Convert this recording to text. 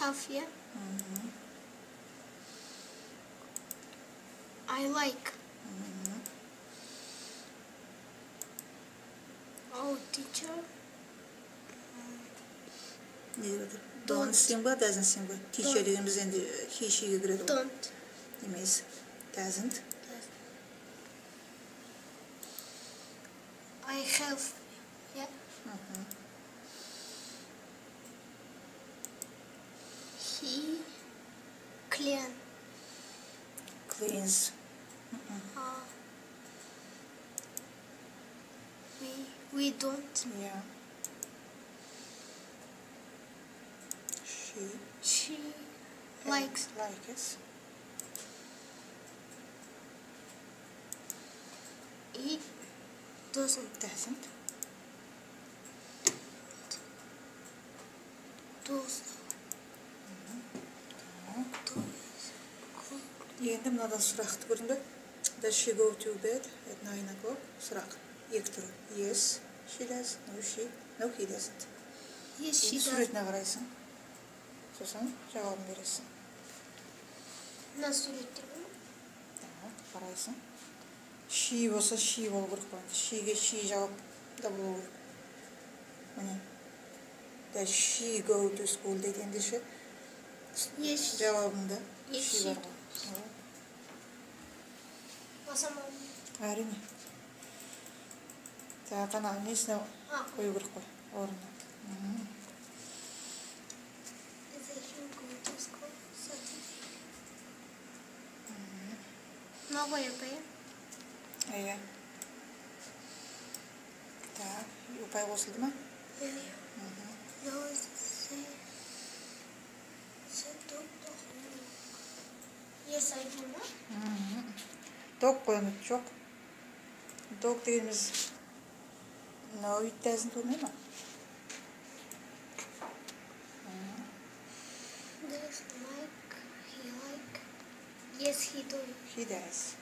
have, yeah. I like. Oh, teacher. Don't symbol, doesn't symbol. Teacher dediğimiz endi he she'ye giredi. Don't. Emas. Doesn't. I have, yeah. He Cleans. We don't. Yeah. She likes. Likes. He doesn't. Doesn't. Does. Endi mınadan сұрақты көрдің бе? Does she go to bed at 9 o'clock? Сұрақ. Екі түрі. Yes, she does. No, he doesn't. Yes, she does. Суретіне қарайсың. Сосын жауабын бересің. Мына суреттер ме? Қарайсың. She болса she болу керек қой. She'ге she жауап да болу керек. Міне. Does she go to school дегенде ше жауабында she бар ғой. Басамын. Әрине. Так, ана несіне қою керек қой орнына. Новая П. Иә. Так, ұпай қосылды ма? Yes, I do ма? Dog қойымыз жоқ. Dog дегеніміз no, it doesn't болмай ма? Does like, he like. Yes, he does. He does.